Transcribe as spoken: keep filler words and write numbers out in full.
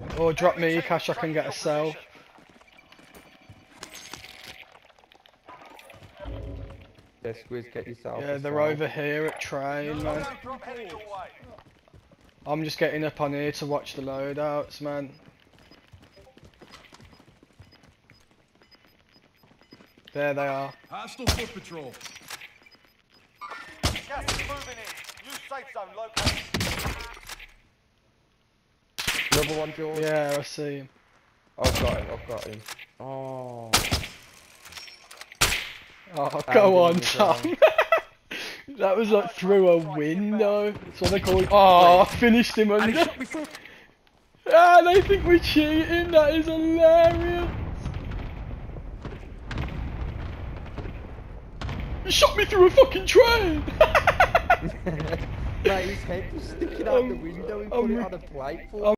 Or drop me cash, I can get a cell. Yeah, Squiz, get yourself. Yeah, a they're cell. over here at train, man. I'm just getting up on here to watch the loadouts, man. There they are. Hostile foot patrol. Gas is moving in. New safe zone located. Another one, George. Yeah, I see him. I've got him. I've got him. Oh. Oh, And go in on, the Tom. ground. That was like through a window. That's what they call it. Oh, I finished him And he under. shot me through. Ah, they think we're cheating. That is hilarious. You shot me through a fucking train. Mate, his head was sticking out the Um, window. He um, put it on a plate for